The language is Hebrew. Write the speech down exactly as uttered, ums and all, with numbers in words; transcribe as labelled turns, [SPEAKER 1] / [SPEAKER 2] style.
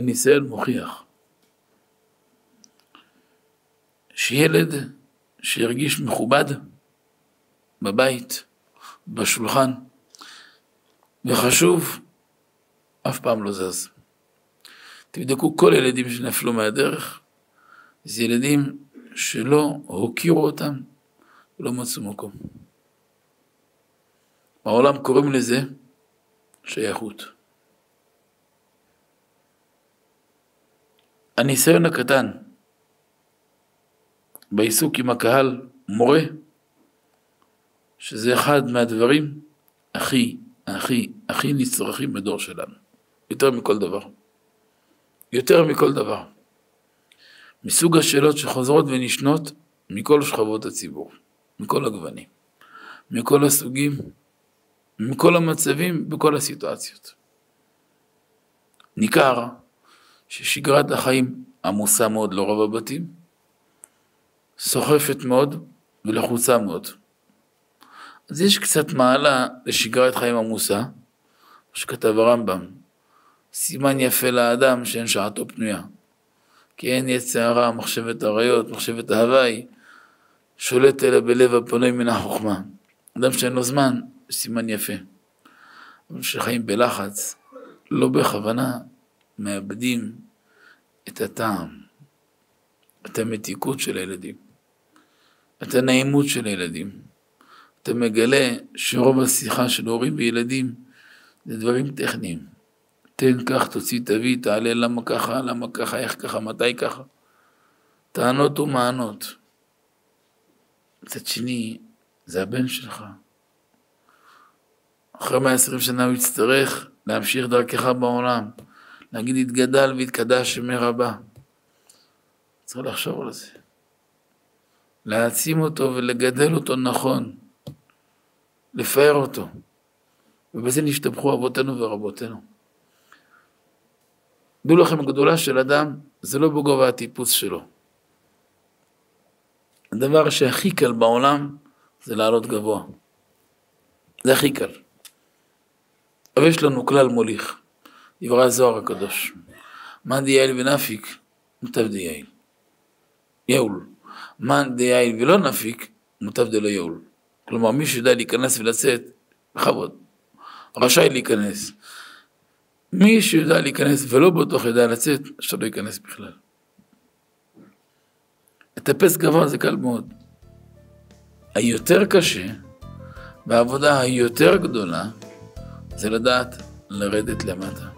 [SPEAKER 1] הניסיון מוכיח שילד שירגיש מכובד בבית, בשולחן, וחשוב, אף פעם לא זז. תבדקו כל ילדים שנפלו מהדרך, זה ילדים שלא הוקירו אותם, לא מצאו מקום. בעולם קוראים לזה שייכות. הניסיון הקטן בעיסוק עם הקהל מורה שזה אחד מהדברים הכי, הכי, הכי נצרכים בדור שלנו. יותר מכל דבר. יותר מכל דבר. מסוג השאלות שחוזרות ונשנות מכל שכבות הציבור, מכל הגוונים, מכל הסוגים, מכל המצבים, בכל הסיטואציות. ניכר ששגרת החיים עמוסה מאוד לרוב הבתים, סוחפת מאוד ולחוצה מאוד. אז יש קצת מעלה לשגרת חיים עמוסה, שכתב הרמב"ם, סימן יפה לאדם שאין שעתו פנויה, כי אין יצר הרע, מחשבת הריות, מחשבת ההווי, שולט אלא בלב הפנוי מן החוכמה. אדם שאין לו זמן, סימן יפה. אבל שחיים בלחץ, לא בכוונה, מאבדים את הטעם, את המתיקות של הילדים, את הנעימות של הילדים. אתה מגלה שרוב השיחה של הורים וילדים זה דברים טכניים. תן כך, תוציא, תביא, תעלה, למה ככה, למה ככה, איך ככה, מתי ככה. טענות ומענות. מצד שני, זה הבן שלך. אחרי מאה ועשרים שנה הוא יצטרך להמשיך דרכך בעולם. להגיד, התגדל והתקדש שמי רבה. צריך לחשוב על זה. להעצים אותו ולגדל אותו נכון. לפאר אותו. ובזה נשתבחו אבותינו ורבותינו. דעו לכם, הגדולה של אדם, זה לא בגובה הטיפוס שלו. הדבר שהכי קל בעולם, זה לעלות גבוה. זה הכי קל. אבל יש לנו כלל מוליך. דברי הזוהר הקדוש. מה דייל ונפיק, מוטב דייל. יאול. מה דייל ולא נפיק, מוטב דלא יאול. כלומר, מי שיודע להיכנס ולצאת, בכבוד. רשאי להיכנס. מי שיודע להיכנס ולא בתוך ידע לצאת, שלא ייכנס בכלל. לטפס גבוה זה קל מאוד. היותר קשה, בעבודה היותר גדולה, זה לדעת לרדת למטה.